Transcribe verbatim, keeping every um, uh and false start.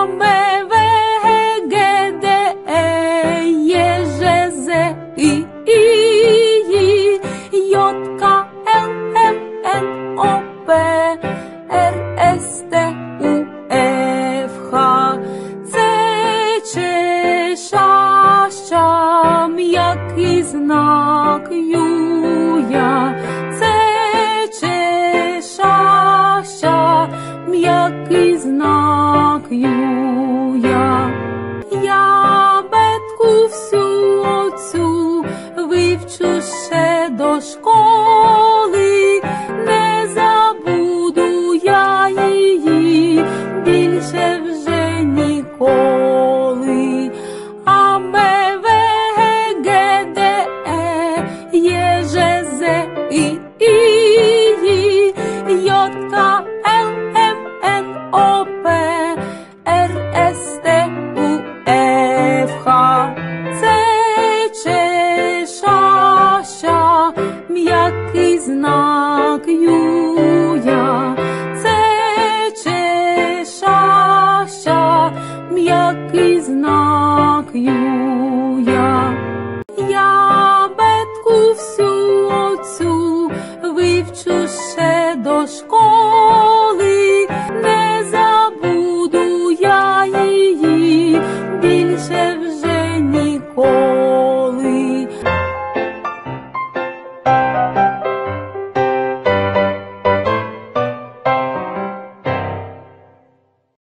Ме, Ве, Ге, Де, Е, Є, Же, Зе, І, І, Ї, Йод, Ка, Ел, Ем, Ен, О, Пе, Р, С, Т, У, Ф, Х, Це, Че, Ша, Ща, м'який знак Юя. Це, Че, Ша, Ща, м'який знак